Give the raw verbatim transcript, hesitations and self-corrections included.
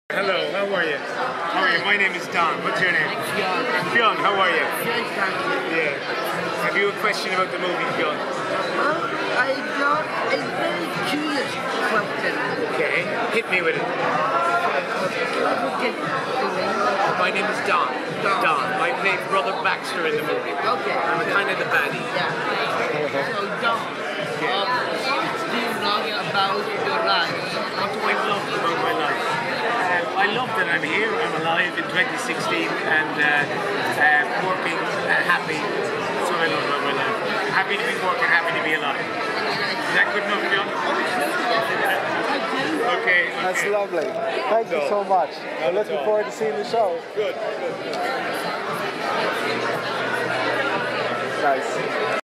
Hello, how are you? How are you? My name is Don. What's your name? Fionn. Fionn, how are you? Fionn, Yeah. Have you a question about the movie, Fionn? Well, I got a very curious question. Okay, hit me with it. My name is Don. Don. Don. I played Brother Baxter in the movie. Okay. I'm kind of the baddie. Yeah. So, Don, Yeah. um, do you know about your life? What do I love about my life? Uh, I love that I'm here, I'm alive in twenty sixteen and uh, uh, working, uh, happy. That's what I love about my life. Happy to be working, happy to be alive. Is that good enough, John? Okay, okay. That's lovely. Thank you so much. I'm looking forward to seeing the show. Good, good. Nice.